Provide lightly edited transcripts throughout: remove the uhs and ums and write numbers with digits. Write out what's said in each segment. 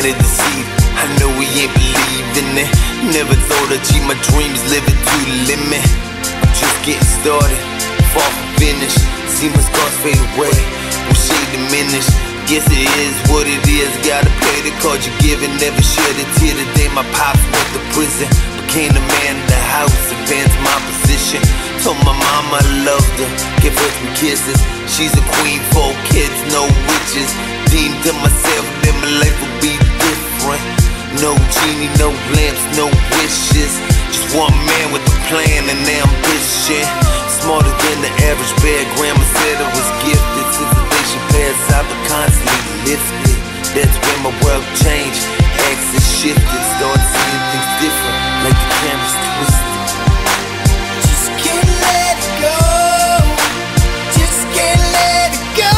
easily deceived. I know we ain't believing it. Never thought I'd achieve my dreams, living to the limit. I'm just getting started, far from finished. See my scars fade away, will shade diminish. Guess it is what it is, gotta pay the cost you giving. Never shed a tear the day my pops went to prison. Became the man in the house, advanced my position. Told my mama I loved her, gave her 3 kisses. She's a queen, 4 kids, no witches. Deemed to myself that my life would be different. No genie, no lamps, no wishes. Just one man with a plan and ambition. Smarter than the average bear, grandma said I was gifted. Since the day she passed, I've been constantly lifted. That's when my world changed, axis shifted. Started seeing things different, like the camera's twisted. Just can't let it go. Just can't let it go.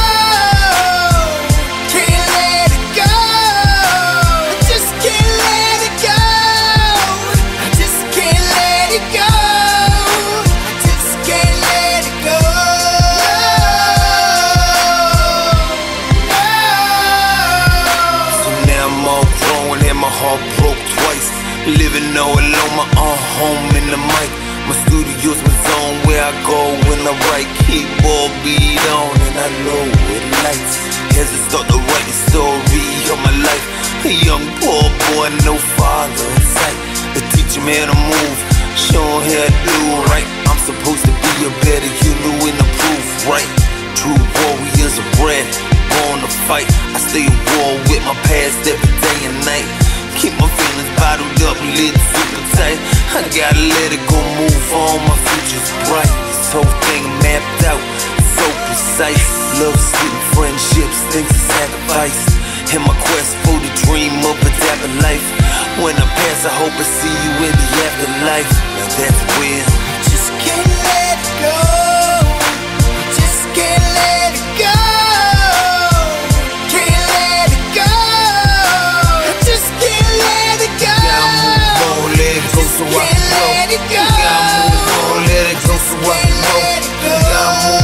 Can't let it go. I just can't let it go. I just can't let it go. I just can't let it go. So now I'm all grown and my heart broke twice. Living all alone, my own home in the mic. My studio's my zone where I go when I write. Keyboard beat on and I know it lights. As I start to write the story of my life. A young poor boy, no father in sight. To teach him how to move, show him how to do right. I'm supposed to be a better human and improve, right? True warriors are bred, born to fight. I stay at war with my past every day and night. Keep my feelings bottled up, lit super tight. I gotta let it go, move on, my future's bright. This whole thing mapped out, so precise. Love, sleep, friendships, things to sacrifice. In my quest for the dream of a dapper life. When I pass, I hope I see you in the afterlife. Now that's when I just can't let it go. I just can't let it go. Can't let it go. I just can't let it go. gotta move on, let it go so I can Can't know. let it go. Gotta move on, let it go so I can know. Can't let it go. Gotta move